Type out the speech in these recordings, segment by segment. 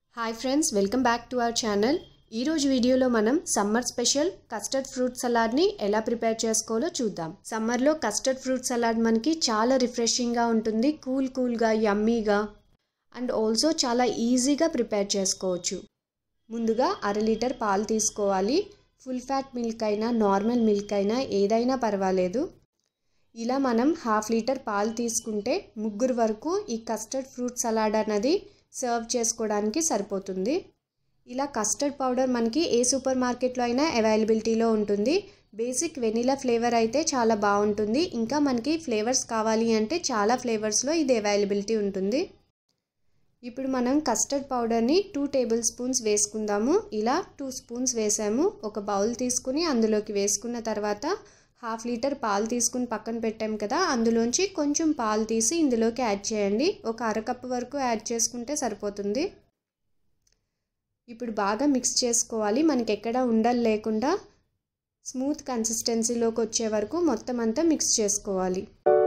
Hi friends, welcome back to our channel. ఈరోజు వీడియోలో మనం సమ్మర్ స్పెషల్ కస్టర్డ్ ఫ్రూట్ సలాడ్ని ఎలా ప్రిపేర్ చేసుకోవాలో చూద్దాం. సమ్మర్లో కస్టర్డ్ ఫ్రూట్ సలాడ్ మనకి చాలా రిఫ్రెషింగ్గా ఉంటుంది, కూల్గా యమ్మీగా అండ్ ఆల్సో చాలా ఈజీగా ప్రిపేర్ చేసుకోవచ్చు. ముందుగా 1/2 లీటర్ పాలు తీసుకోవాలి. ఫుల్ ఫ్యాట్ మిల్క్ అయినా నార్మల్ మిల్క్ అయినా ఏదైనా పర్వాలేదు. ఇలా మనం 1/2 లీటర్ పాలు తీసుకుంటే 3 వరకు ఈ కస్టర్డ్ ఫ్రూట్ సలాడ్ అన్నది సర్వ్ చేసుకోవడానికి సరిపోతుంది. ఇలా కస్టర్డ్ పౌడర్ మనకి ఏ సూపర్ మార్కెట్లో అయినా అవైలబిలిటీలో ఉంటుంది. బేసిక్ వెనిలా ఫ్లేవర్ అయితే చాలా బాగుంటుంది. ఇంకా మనకి ఫ్లేవర్స్ కావాలి అంటే చాలా ఫ్లేవర్స్లో ఇది అవైలబిలిటీ ఉంటుంది. ఇప్పుడు మనం కస్టర్డ్ పౌడర్ని 2 టేబుల్ స్పూన్స్ వేసుకుందాము. ఇలా 2 స్పూన్స్ వేసాము. ఒక బౌల్ తీసుకుని అందులోకి వేసుకున్న తర్వాత 1/2 లీటర్ పాలు తీసుకుని పక్కన పెట్టాం కదా, అందులోంచి కొంచెం పాలు తీసి ఇందులోకి యాడ్ చేయండి. ఒక 1/2 కప్పు వరకు యాడ్ చేసుకుంటే సరిపోతుంది. ఇప్పుడు బాగా మిక్స్ చేసుకోవాలి. మనకి ఎక్కడ ఉండలు లేకుండా స్మూత్ కన్సిస్టెన్సీలోకి వచ్చే వరకు మొత్తం అంతా మిక్స్ చేసుకోవాలి.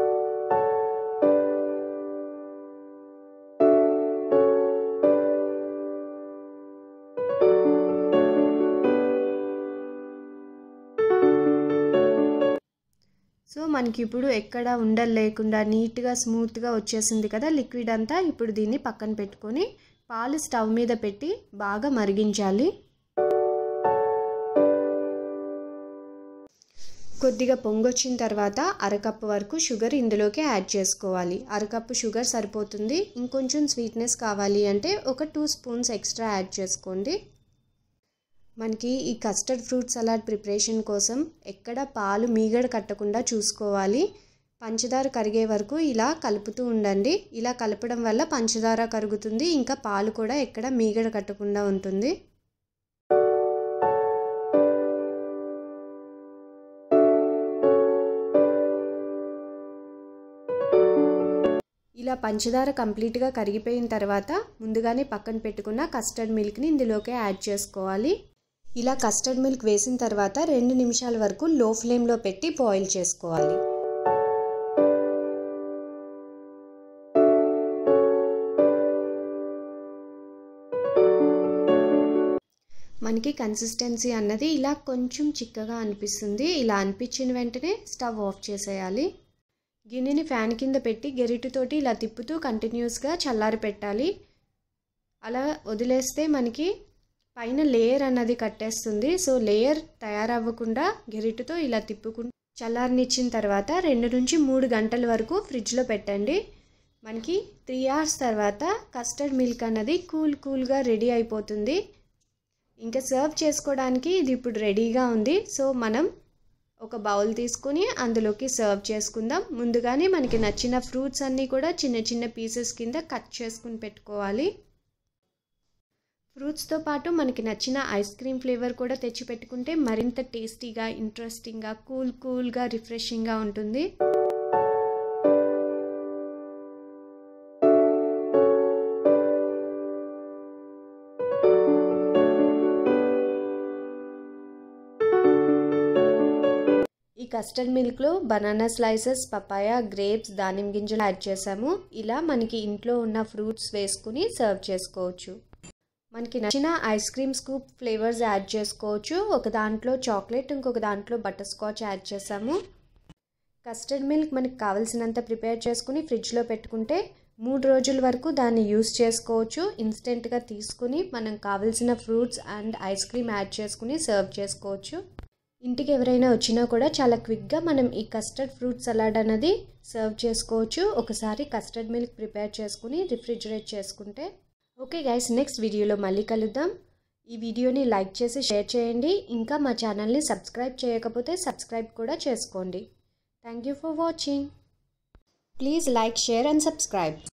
సో మనకి ఇప్పుడు ఎక్కడ ఉండలు లేకుండా నీట్గా స్మూత్గా వచ్చేసింది కదా లిక్విడ్ అంతా. ఇప్పుడు దీన్ని పక్కన పెట్టుకొని పాలు స్టవ్ మీద పెట్టి బాగా మరిగించాలి. కొద్దిగా పొంగొచ్చిన తర్వాత 1/2 కప్పు వరకు షుగర్ ఇందులోకి యాడ్ చేసుకోవాలి. 1/2 కప్పు షుగర్ సరిపోతుంది. ఇంకొంచెం స్వీట్నెస్ కావాలి అంటే ఒక 2 స్పూన్స్ ఎక్స్ట్రా యాడ్ చేసుకోండి. మనకి ఈ కస్టర్డ్ ఫ్రూట్ సలాడ్ ప్రిపరేషన్ కోసం ఎక్కడ పాలు మీగడ కట్టకుండా చూసుకోవాలి. పంచదార కరిగే వరకు ఇలా కలుపుతూ ఉండండి. ఇలా కలపడం వల్ల పంచదార కరుగుతుంది, ఇంకా పాలు కూడా ఎక్కడ మీగడ కట్టకుండా ఉంటుంది. ఇలా పంచదార కంప్లీట్గా కరిగిపోయిన తర్వాత ముందుగానే పక్కన పెట్టుకున్న కస్టర్డ్ మిల్క్ని ఇందులోకి యాడ్ చేసుకోవాలి. ఇలా కస్టర్డ్ మిల్క్ వేసిన తర్వాత 2 నిమిషాల వరకు లో ఫ్లేమ్లో పెట్టి బాయిల్ చేసుకోవాలి. మనకి కన్సిస్టెన్సీ అన్నది ఇలా కొంచెం చిక్కగా అనిపిస్తుంది. ఇలా అనిపించిన వెంటనే స్టవ్ ఆఫ్ చేసేయాలి. గిన్నెని ఫ్యాన్ కింద పెట్టి గెరిటితోటి ఇలా తిప్పుతూ కంటిన్యూస్గా చల్లారి పెట్టాలి. అలా వదిలేస్తే మనకి పైన లేయర్ అన్నది కట్టేస్తుంది. సో లేయర్ తయారవ్వకుండా గెరిటితో ఇలా తిప్పుకుంటూ చల్లారనిచ్చిన తర్వాత 2 నుంచి 3 గంటల వరకు ఫ్రిడ్జ్లో పెట్టండి. మనకి 3 అవర్స్ తర్వాత కస్టర్డ్ మిల్క్ అన్నది కూల్గా రెడీ అయిపోతుంది. ఇంకా సర్వ్ చేసుకోవడానికి ఇది ఇప్పుడు రెడీగా ఉంది. సో మనం ఒక బౌల్ తీసుకుని అందులోకి సర్వ్ చేసుకుందాం. ముందుగానే మనకి నచ్చిన ఫ్రూట్స్ అన్నీ కూడా చిన్న పీసెస్ కింద కట్ చేసుకుని పెట్టుకోవాలి. ఫ్రూట్స్తో పాటు మనకి నచ్చిన ఐస్ క్రీమ్ ఫ్లేవర్ కూడా తెచ్చి పెట్టుకుంటే మరింత టేస్టీగా, ఇంట్రెస్టింగ్గా, కూల్గా, రిఫ్రెషింగ్గా ఉంటుంది. ఈ కస్టర్డ్ మిల్క్లో బనానా స్లైసెస్, పపాయ, గ్రేప్స్, దానిమ్మ గింజలు యాడ్ చేసాము. ఇలా మనకి ఇంట్లో ఉన్న ఫ్రూట్స్ వేసుకుని సర్వ్ చేసుకోవచ్చు. మనకి నచ్చిన ice cream scoop flavours add చేసుకోవచ్చు. ఒక దాంట్లో చాక్లెట్, ఇంకొక దాంట్లో బటర్ స్కాచ్ యాడ్ చేసాము. కస్టర్డ్ మిల్క్ మనకి కావాల్సినంత ప్రిపేర్ చేసుకుని ఫ్రిడ్జ్లో పెట్టుకుంటే 3 రోజుల వరకు దాన్ని యూస్ చేసుకోవచ్చు. ఇన్స్టెంట్గా తీసుకుని మనం కావాల్సిన fruits and ice cream add చేసుకుని సర్వ్ చేసుకోవచ్చు. ఇంటికి ఎవరైనా వచ్చినా కూడా చాలా క్విక్గా మనం ఈ కస్టర్డ్ ఫ్రూట్ సలాడ్ అనేది సర్వ్ చేసుకోవచ్చు. ఒకసారి కస్టర్డ్ మిల్క్ ప్రిపేర్ చేసుకుని రిఫ్రిజిరేట్ చేసుకుంటే. ఓకే గైస్, నెక్స్ట్ వీడియోలో మళ్ళీ కలుద్దాం. ఈ వీడియోని లైక్ చేసి షేర్ చేయండి. ఇంకా మా ఛానల్ని సబ్స్క్రైబ్ చేయకపోతే సబ్స్క్రైబ్ కూడా చేసుకోండి. Thank you for watching. Please like, share and subscribe.